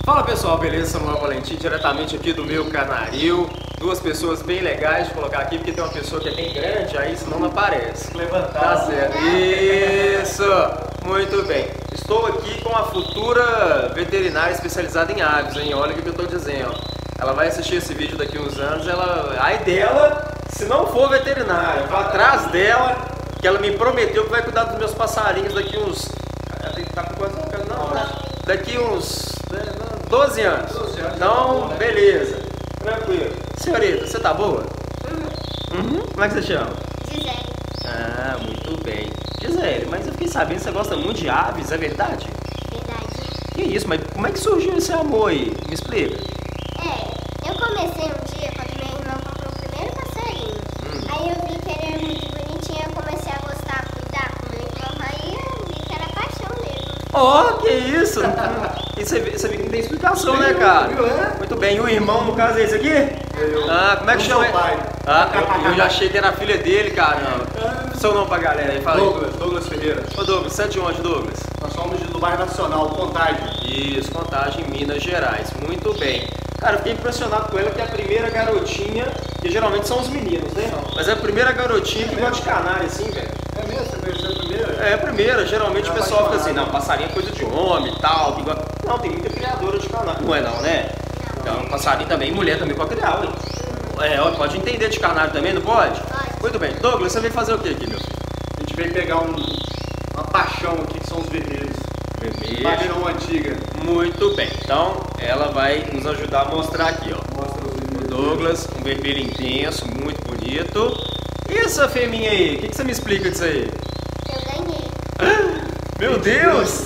Fala pessoal, beleza? Samuel Valentim, diretamente aqui do meu canaril. Duas pessoas bem legais de colocar aqui, porque tem uma pessoa que é bem grande, aí senão não aparece. Levantar. Tá certo. Isso! Muito bem. Estou aqui com a futura veterinária especializada em aves, hein? Olha o que eu estou dizendo. Ela vai assistir esse vídeo daqui a uns anos, aí dela, se não for veterinária, vá atrás dela, que ela me prometeu que vai cuidar dos meus passarinhos daqui uns... Tá com quantos anos? Não, daqui uns 12 anos. Então, beleza. Tranquilo. Senhorita, você tá boa? Uhum. Como é que você chama? Gisele. Ah, muito bem. Gisele, mas eu fiquei sabendo que você gosta muito de aves, é verdade? Verdade. Que isso, mas como é que surgiu esse amor aí? Me explica. Eu comecei um dia quando minha irmã comprou o primeiro passarinho. Aí eu vi que ele era muito bonitinho, eu comecei a gostar, a cuidar com meu irmão. Aí eu vi que era paixão mesmo. Oh, que isso! E você vê que não tem explicação, né, cara? Muito bem. E o irmão, no caso, é esse aqui? Ah, como é que chama? Ah, eu já achei que era a filha dele, caramba. Seu nome pra galera aí, fala aí. Douglas Ferreira. Ô Douglas, você é de onde, Douglas? Nós somos do bairro Nacional, Contagem. Isso, Contagem, Minas Gerais. Muito bem. Cara, eu fiquei impressionado com ela, que é a primeira garotinha, que geralmente são os meninos, né? Mas é a primeira garotinha que gosta de canário, assim, velho. É mesmo? Você conheceu a primeira? É a primeira. Geralmente o pessoal fica assim, não, passarinho é coisa de homem e tal. Que gosta... Não, tem muita criadora de canário. Não é não, né? Então, passarinho também, mulher também pode criar, ué. Pode entender de canário também, não pode? Pode. Muito bem. Douglas, você veio fazer o que aqui, meu filho? A gente veio pegar uma paixão aqui, que são os vermelhos. Vermelho. Paixão antiga. Muito bem. Então, ela vai nos ajudar a mostrar aqui, ó. Mostra os O vermelhos. Douglas, um vermelho intenso, muito bonito. E essa fêmea aí? O que você me explica disso aí? Eu ganhei. Meu Deus!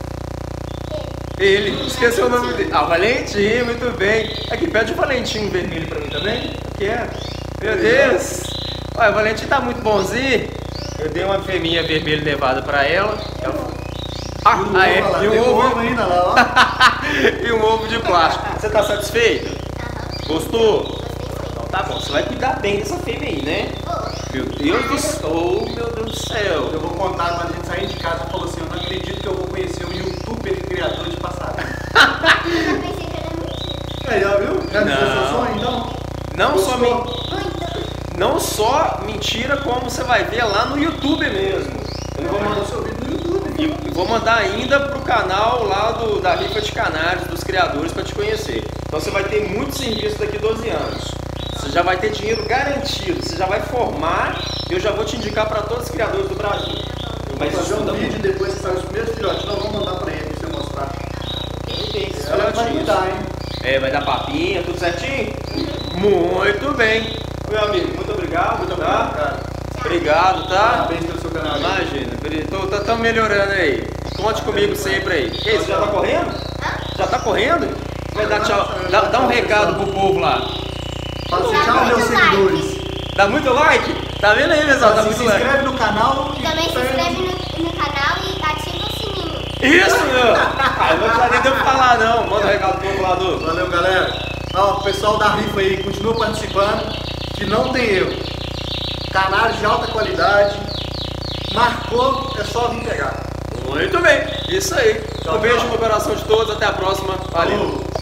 Ele, esqueceu o nome dele. Ah, Valentim, muito bem. Aqui, pede o Valentim um vermelho pra mim também. O que é? Meu Deus! Olha, o Valentim tá muito bonzinho. Eu dei uma fêmea vermelha levada pra ela. E o ovo ainda lá, ó. E um ovo de plástico. Você tá satisfeito? Gostou? Gostei Então tá bom, você vai cuidar bem dessa fêmea aí, né? Meu Deus do céu, oh, meu Deus do céu. Eu vou contar, quando a gente sair de casa, falou assim, eu não acredito que eu vou conhecer um youtuber criador de passarinho. Eu pensei que era mentira. Aí, ó, viu? Já viu seu sonho, então? Não só, Muito. não só mentira, como você vai ver lá no YouTube mesmo. Eu vou mandar, seu vídeo no YouTube. e vou mandar ainda pro canal lá da Rifa de Canários, dos criadores, para te conhecer. Então você vai ter muito serviço daqui a 12 anos. Você já vai ter dinheiro garantido, você já vai formar e eu já vou te indicar para todos os criadores do Brasil. Vai fazer um vídeo depois que sair os primeiros filhotes, nós vamos mandar pra ele, pra você mostrar. Ela vai cuidar, hein? Vai dar papinha, tudo certinho? Muito bem. Meu amigo, muito obrigado. Muito tá? obrigado, cara. Obrigado, tá? Parabéns pelo seu canal. Imagina, estamos melhorando aí. Conte comigo sempre aí. Que isso, já tá correndo? Já tá correndo? Vai dar tchau. Dá um recado pro povo lá. Fala assim, Dá tchau, meus muito seguidores. Dá muito like? Tá vendo aí, pessoal? Dá Assim, muito se like. inscreve no canal. E também se inscreve no canal e ativa o sininho. Isso, meu! Ah, eu não precisa nem ter o que falar, não. Manda um recado pro povo lá, do. Valeu, galera. Ó, o pessoal da rifa aí, continua participando, que não tem erro. Canários de alta qualidade. Marcou, é só vir pegar. Muito bem. Isso aí. Tchau, Um beijo tchau. no coração de todos. Até a próxima. Valeu. Falou.